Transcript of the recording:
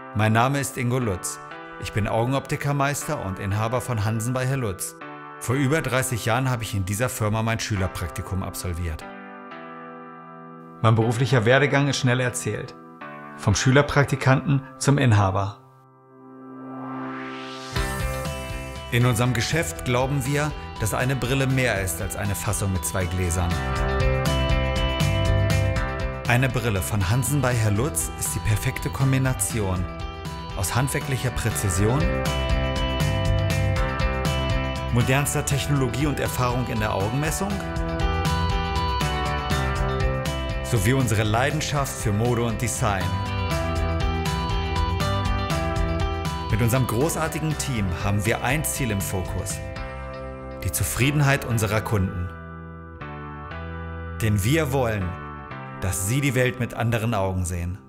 Mein Name ist Ingo Lutz. Ich bin Augenoptikermeister und Inhaber von Hansen bei Herr Lutz. Vor über 30 Jahren habe ich in dieser Firma mein Schülerpraktikum absolviert. Mein beruflicher Werdegang ist schnell erzählt. Vom Schülerpraktikanten zum Inhaber. In unserem Geschäft glauben wir, dass eine Brille mehr ist als eine Fassung mit 2 Gläsern. Eine Brille von Hansen bei Herr Lutz ist die perfekte Kombination aus handwerklicher Präzision, modernster Technologie und Erfahrung in der Augenmessung sowie unsere Leidenschaft für Mode und Design. Mit unserem großartigen Team haben wir ein Ziel im Fokus: die Zufriedenheit unserer Kunden. Denn wir wollen, dass Sie die Welt mit anderen Augen sehen.